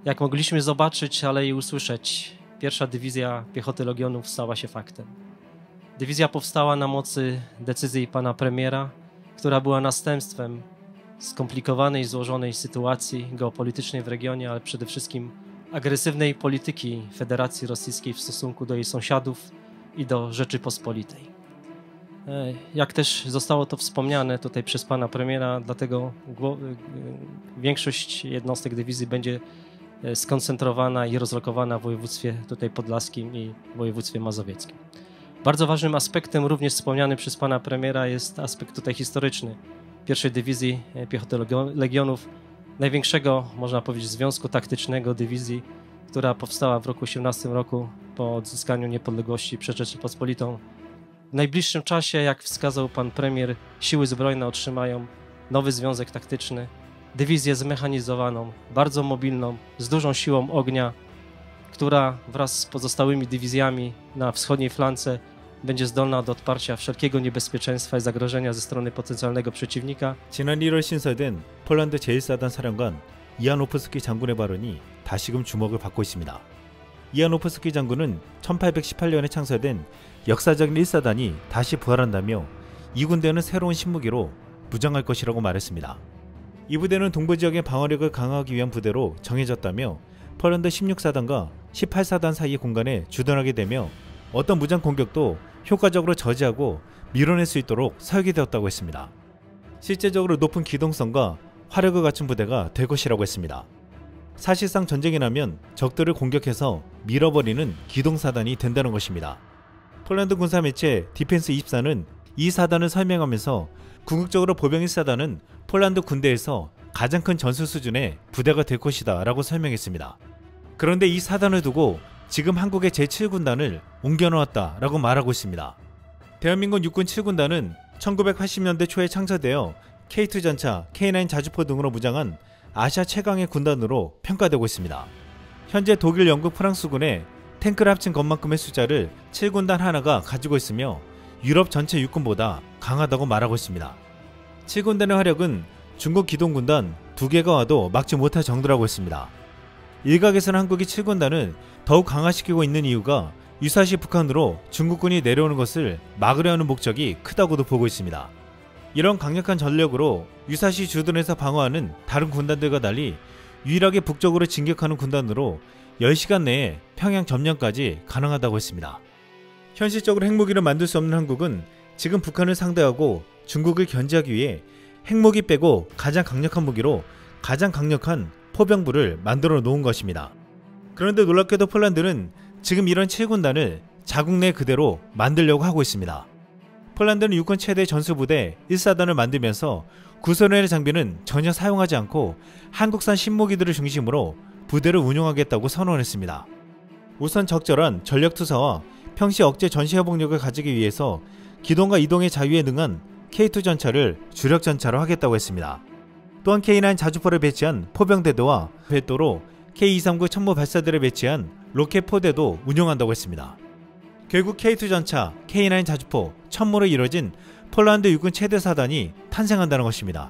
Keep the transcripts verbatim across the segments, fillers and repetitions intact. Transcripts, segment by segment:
Jak mogliśmy zobaczyć, ale i usłyszeć, pierwsza dywizja piechoty Legionów stała się faktem. Dywizja powstała na mocy decyzji pana premiera, która była następstwem skomplikowanej, złożonej sytuacji geopolitycznej w regionie, ale przede wszystkim agresywnej polityki Federacji Rosyjskiej w stosunku do jej sąsiadów i do Rzeczypospolitej. Jak też zostało to wspomniane tutaj przez pana premiera, dlatego większość jednostek dywizji będzie skoncentrowana i rozlokowana w województwie tutaj podlaskim i województwie mazowieckim. Bardzo ważnym aspektem, również wspomniany przez pana premiera, jest aspekt tutaj historyczny pierwszej Dywizji Piechoty Legionów, największego, można powiedzieć, związku taktycznego dywizji, która powstała w roku osiemnastym roku po odzyskaniu niepodległości przez Rzeczypospolitą. W najbliższym czasie, jak wskazał pan premier, siły zbrojne otrzymają nowy związek taktyczny, dywizję zmechanizowaną, bardzo mobilną, z dużą siłą ognia, która wraz z pozostałymi dywizjami na wschodniej flance będzie zdolna do odparcia wszelkiego niebezpieczeństwa i zagrożenia ze strony potencjalnego przeciwnika. 지난 일월 신설된 폴란드 제일 사단 사령관 이아노프스키 장군의 발언이 다시금 주목을 받고 있습니다. 이아노프스키 장군은 천팔백십팔 년에 창설된 역사적인 일 사단이 다시 부활한다며 이 군대는 새로운 신무기로 무장할 것이라고 말했습니다. 이 부대는 동부 지역의 방어력을 강화하기 위한 부대로 정해졌다며 폴란드 십육 사단과 십팔 사단 사이의 공간에 주둔하게 되며 어떤 무장 공격도 효과적으로 저지하고 밀어낼 수 있도록 설계되었다고 했습니다. 실제적으로 높은 기동성과 화력을 갖춘 부대가 될 것이라고 했습니다. 사실상 전쟁이 나면 적들을 공격해서 밀어버리는 기동사단이 된다는 것입니다. 폴란드 군사 매체 디펜스 이십사는 이 사단을 설명하면서 궁극적으로 보병 일 사단은 폴란드 군대에서 가장 큰 전술 수준의 부대가 될 것이다 라고 설명했습니다. 그런데 이 사단을 두고 지금 한국의 제칠 군단을 옮겨놓았다 라고 말하고 있습니다. 대한민국 육군 칠 군단은 천구백팔십 년대 초에 창설되어 케이 투 전차, 케이 나인 자주포 등으로 무장한 아시아 최강의 군단으로 평가되고 있습니다. 현재 독일, 영국, 프랑스군의 탱크를 합친 것만큼의 숫자를 칠 군단 하나가 가지고 있으며 유럽 전체 육군보다 강하다고 말하고 있습니다. 칠 군단의 화력은 중국 기동군단 두 개가 와도 막지 못할 정도라고 했습니다. 일각에서는 한국이 칠 군단을 더욱 강화시키고 있는 이유가 유사시 북한으로 중국군이 내려오는 것을 막으려 하는 목적이 크다고도 보고 있습니다. 이런 강력한 전력으로 유사시 주둔해서 방어하는 다른 군단들과 달리 유일하게 북쪽으로 진격하는 군단으로 열 시간 내에 평양 점령까지 가능하다고 했습니다. 현실적으로 핵무기를 만들 수 없는 한국은 지금 북한을 상대하고 중국을 견제하기 위해 핵무기 빼고 가장 강력한 무기로 가장 강력한 포병부를 만들어 놓은 것입니다. 그런데 놀랍게도 폴란드는 지금 이런 칠 군단을 자국 내 그대로 만들려고 하고 있습니다. 폴란드는 육군 최대 전술부대 일 사단을 만들면서 구소련의 장비는 전혀 사용하지 않고 한국산 신무기들을 중심으로 부대를 운용하겠다고 선언했습니다. 우선 적절한 전력투사와 평시 억제 전시회복력을 가지기 위해서 기동과 이동의 자유에 능한 케이 투 전차를 주력 전차로 하겠다고 했습니다. 또한 케이 나인 자주포를 배치한 포병대도와 별도로 케이 이삼구 천무 발사대를 배치한 로켓 포대도 운용한다고 했습니다. 결국 케이 투 전차, 케이 나인 자주포, 천무로 이뤄진 폴란드 육군 최대 사단이 탄생한다는 것입니다.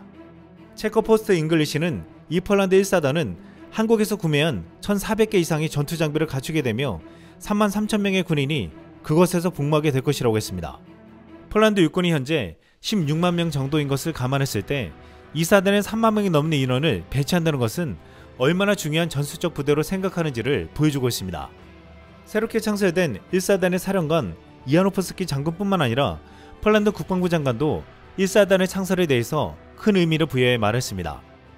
체커포스트 잉글리시는 이 폴란드 일 사단은 한국에서 구매한 천사백 개 이상의 전투 장비를 갖추게 되며 삼만 삼천 명의 군인이 그것에서 복무하게 될 것이라고 했습니다. 폴란드 육군이 현재 십육만 명 정도인 것을 감안했을 때 이 사단에 삼만 명이 넘는 인원을 배치한다는 것은 얼마나 중요한 전술적 부대로 생각하는지를 보여주고 있습니다. 새롭게 창설된 일 사단의 사령관 이아노프스키 장군뿐만 아니라 폴란드 국방부 장관도 일 사단의 창설에 대해서 큰 의미를 부여해 말했습니다.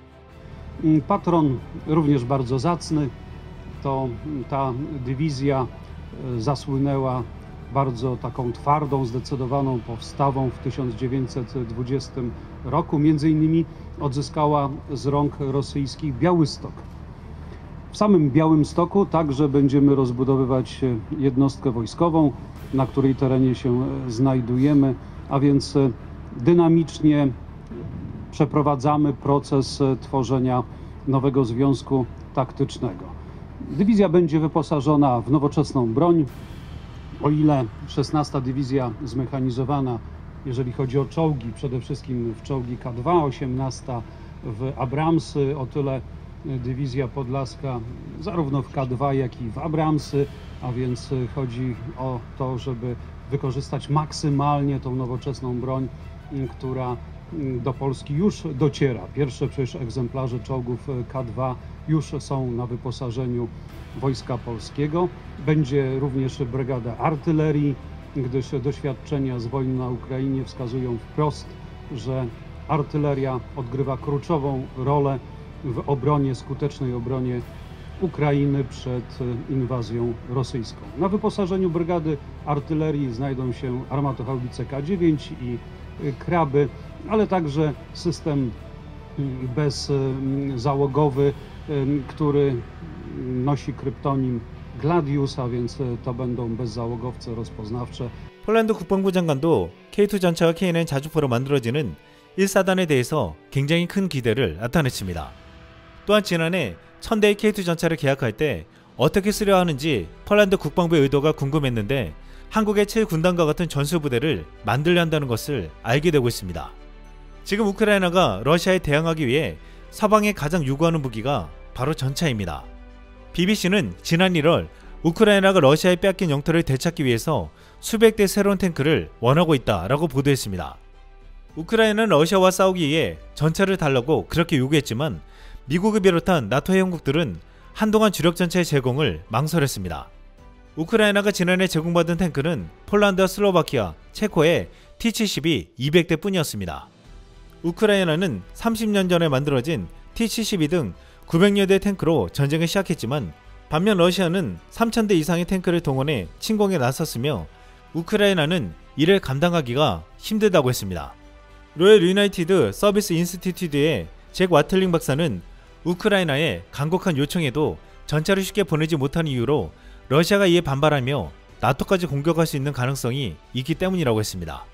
Patron również bardzo zacny, to ta dywizja zasłynęła bardzo taką twardą, zdecydowaną postawą w tysiąc dziewięćset dwudziestym roku. Między innymi odzyskała z rąk rosyjskich Białystok. W samym Białymstoku także będziemy rozbudowywać jednostkę wojskową, na której terenie się znajdujemy, a więc dynamicznie przeprowadzamy proces tworzenia nowego związku taktycznego. Dywizja będzie wyposażona w nowoczesną broń. O ile szesnasta dywizja zmechanizowana, jeżeli chodzi o czołgi, przede wszystkim w czołgi K dwa, osiemnasta w Abramsy, o tyle dywizja podlaska zarówno w K dwa, jak i w Abramsy, a więc chodzi o to, żeby wykorzystać maksymalnie tą nowoczesną broń, która do Polski już dociera. Pierwsze przecież egzemplarze czołgów K dwa już są na wyposażeniu Wojska Polskiego. Będzie również brygada artylerii, gdyż doświadczenia z wojny na Ukrainie wskazują wprost, że artyleria odgrywa kluczową rolę w obronie, skutecznej obronie Ukrainy przed inwazją rosyjską. Na wyposażeniu brygady artylerii znajdą się armatohaubice K dziewięć i Kraby, ale także system bezzałogowy, który nosi kryptonim Gladius, a więc to będą bezzałogowce rozpoznawcze. 폴란드 국방부 장관도 케이 투 전차와 케이 나인 자주포로 만들어지는 일 사단에 대해서 굉장히 큰 기대를 나타냈습니다. 또한 지난해 천 대의 케이 투 전차를 계약할 때 어떻게 쓰려 하는지 폴란드 국방부의 의도가 궁금했는데 한국의 칠 군단과 같은 전술부대를 만들려 한다는 것을 알게 되고 있습니다. 지금 우크라이나가 러시아에 대항하기 위해 서방에 가장 요구하는 무기가 바로 전차입니다. 비비씨는 지난 일월 우크라이나가 러시아에 빼앗긴 영토를 되찾기 위해서 수백 대 새로운 탱크를 원하고 있다라고 보도했습니다. 우크라이나는 러시아와 싸우기 위해 전차를 달라고 그렇게 요구했지만 미국을 비롯한 나토 회원국들은 한동안 주력 전차의 제공을 망설였습니다. 우크라이나가 지난해 제공받은 탱크는 폴란드와 슬로바키아, 체코의 티 칠십이 이백 대 뿐이었습니다. 우크라이나는 삼십 년 전에 만들어진 티 칠십이 등 구백여 대의 탱크로 전쟁을 시작했지만 반면 러시아는 삼천 대 이상의 탱크를 동원해 침공에 나섰으며 우크라이나는 이를 감당하기가 힘들다고 했습니다. 로열 유나이티드 서비스 인스티튜트의 잭 와틀링 박사는 우크라이나의 간곡한 요청에도 전차를 쉽게 보내지 못하는 이유로 러시아가 이에 반발하며 나토까지 공격할 수 있는 가능성이 있기 때문이라고 했습니다.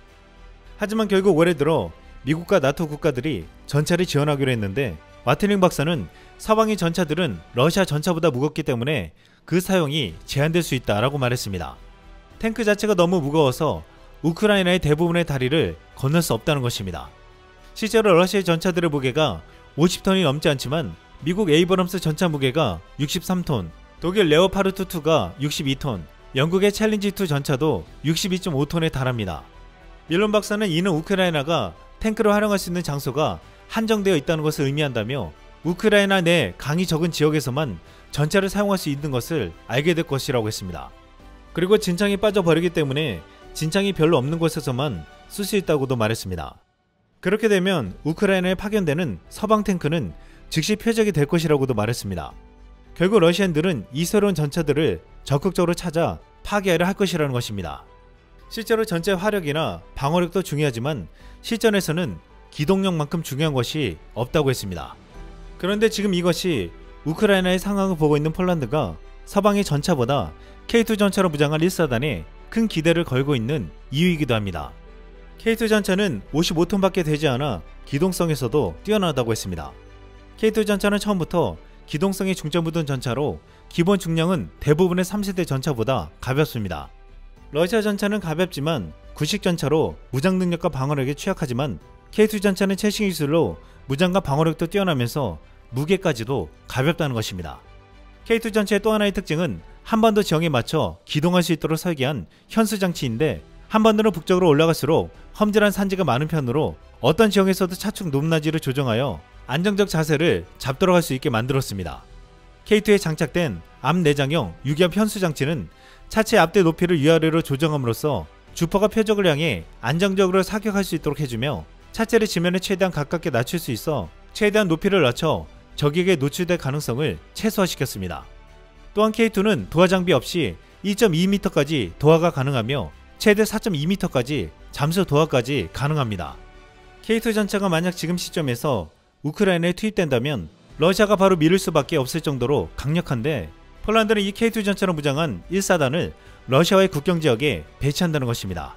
하지만 결국 올해 들어 미국과 나토 국가들이 전차를 지원하기로 했는데 와틀링 박사는 서방의 전차들은 러시아 전차보다 무겁기 때문에 그 사용이 제한될 수 있다라고 말했습니다. 탱크 자체가 너무 무거워서 우크라이나의 대부분의 다리를 건널 수 없다는 것입니다. 실제로 러시아의 전차들의 무게가 오십 톤이 넘지 않지만 미국 에이브럼스 전차 무게가 육십삼 톤, 독일 레오파르트 이가 육십이 톤, 영국의 챌린지 이 전차도 육십이 점 오 톤에 달합니다. 밀론 박사는 이는 우크라이나가 탱크를 활용할 수 있는 장소가 한정되어 있다는 것을 의미한다며 우크라이나 내 강이 적은 지역에서만 전차를 사용할 수 있는 것을 알게 될 것이라고 했습니다. 그리고 진창이 빠져버리기 때문에 진창이 별로 없는 곳에서만 쓸 수 있다고도 말했습니다. 그렇게 되면 우크라이나에 파견되는 서방 탱크는 즉시 표적이 될 것이라고도 말했습니다. 결국 러시안들은 이 새로운 전차들을 적극적으로 찾아 파괴하려 할 것이라는 것입니다. 실제로 전체 화력이나 방어력도 중요하지만 실전에서는 기동력만큼 중요한 것이 없다고 했습니다. 그런데 지금 이것이 우크라이나의 상황을 보고 있는 폴란드가 서방의 전차보다 케이 투 전차로 무장한 일 사단에 큰 기대를 걸고 있는 이유이기도 합니다. 케이 투 전차는 오십오 톤밖에 되지 않아 기동성에서도 뛰어나다고 했습니다. 케이 투 전차는 처음부터 기동성에 중점을 둔 전차로 기본 중량은 대부분의 삼 세대 전차보다 가볍습니다. 러시아 전차는 가볍지만 구식 전차로 무장 능력과 방어력에 취약하지만 케이 투 전차는 최신 기술로 무장과 방어력도 뛰어나면서 무게까지도 가볍다는 것입니다. 케이 투 전차의 또 하나의 특징은 한반도 지형에 맞춰 기동할 수 있도록 설계한 현수 장치인데 한반도는 북쪽으로 올라갈수록 험질한 산지가 많은 편으로 어떤 지형에서도 차축 높낮이를 조정하여 안정적 자세를 잡도록 할 수 있게 만들었습니다. 케이 투에 장착된 앞 내장형 유기압 현수 장치는 차체 앞대 높이를 위아래로 조정함으로써 주포가 표적을 향해 안정적으로 사격할 수 있도록 해주며 차체를 지면에 최대한 가깝게 낮출 수 있어 최대한 높이를 낮춰 적에게 노출될 가능성을 최소화시켰습니다. 또한 케이 투는 도하 장비 없이 이 점 이 미터까지 도하가 가능하며 최대 사 점 이 미터까지 잠수 도하까지 가능합니다. 케이 투 전차가 만약 지금 시점에서 우크라이나에 투입된다면 러시아가 바로 밀을 수밖에 없을 정도로 강력한데 폴란드는 이 케이 투 전차로 무장한 일 사단을 러시아와의 국경지역에 배치한다는 것입니다.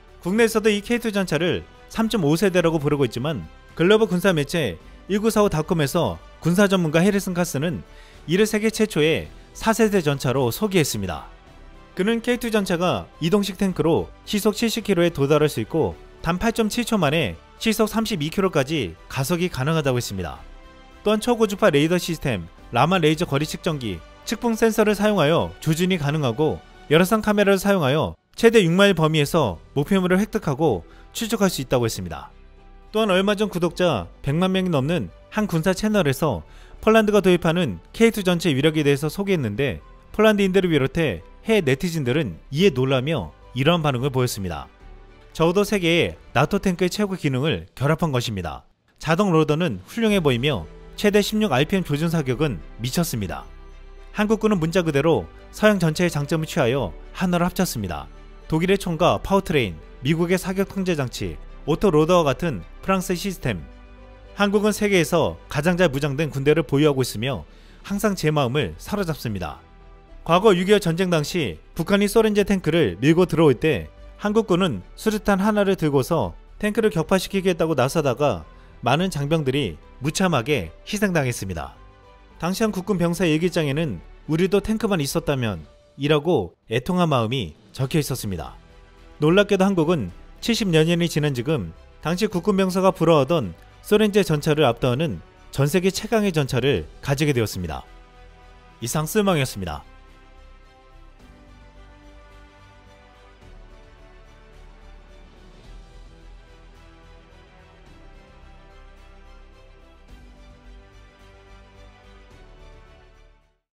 국내에서도 이 케이 투 전차를 삼 점 오 세대라고 부르고 있지만 글로벌 군사 매체 천구백사십오 닷컴에서 군사 전문가 해리슨 카스는 이를 세계 최초의 사 세대 전차로 소개했습니다. 그는 케이 투 전차가 이동식 탱크로 시속 칠십 킬로미터에 도달할 수 있고 단 팔 점 칠 초 만에 시속 삼십이 킬로미터까지 가속이 가능하다고 했습니다. 또한 초고주파 레이더 시스템, 라만 레이저 거리 측정기, 측풍 센서를 사용하여 조준이 가능하고 여러 쌍 카메라를 사용하여 최대 육 마일 범위에서 목표물을 획득하고 추적할 수 있다고 했습니다. 또한 얼마 전 구독자 백만 명이 넘는 한 군사 채널에서 폴란드가 도입하는 케이 투 전체 위력에 대해서 소개했는데 폴란드인들을 비롯해 해외 네티즌들은 이에 놀라며 이러한 반응을 보였습니다. 적어도 세계의 나토 탱크의 최고 기능을 결합한 것입니다. 자동 로더는 훌륭해 보이며 최대 십육 알피엠 조준 사격은 미쳤습니다. 한국군은 문자 그대로 서양 전체의 장점을 취하여 하나로 합쳤습니다. 독일의 총과 파워트레인, 미국의 사격 통제 장치, 오토 로더와 같은 프랑스의 시스템. 한국은 세계에서 가장 잘 무장된 군대를 보유하고 있으며 항상 제 마음을 사로잡습니다. 과거 육이오 전쟁 당시 북한이 소련제 탱크를 밀고 들어올 때 한국군은 수류탄 하나를 들고서 탱크를 격파시키겠다고 나서다가 많은 장병들이 무참하게 희생당했습니다. 당시 한 국군 병사 일기장에는 우리도 탱크만 있었다면 이라고 애통한 마음이 적혀 있었습니다. 놀랍게도 한국은 칠십 년이 지난 지금 당시 국군 병사가 부러워하던 소련제 전차를 압도하는 전세계 최강의 전차를 가지게 되었습니다. 이상 쓸망이었습니다.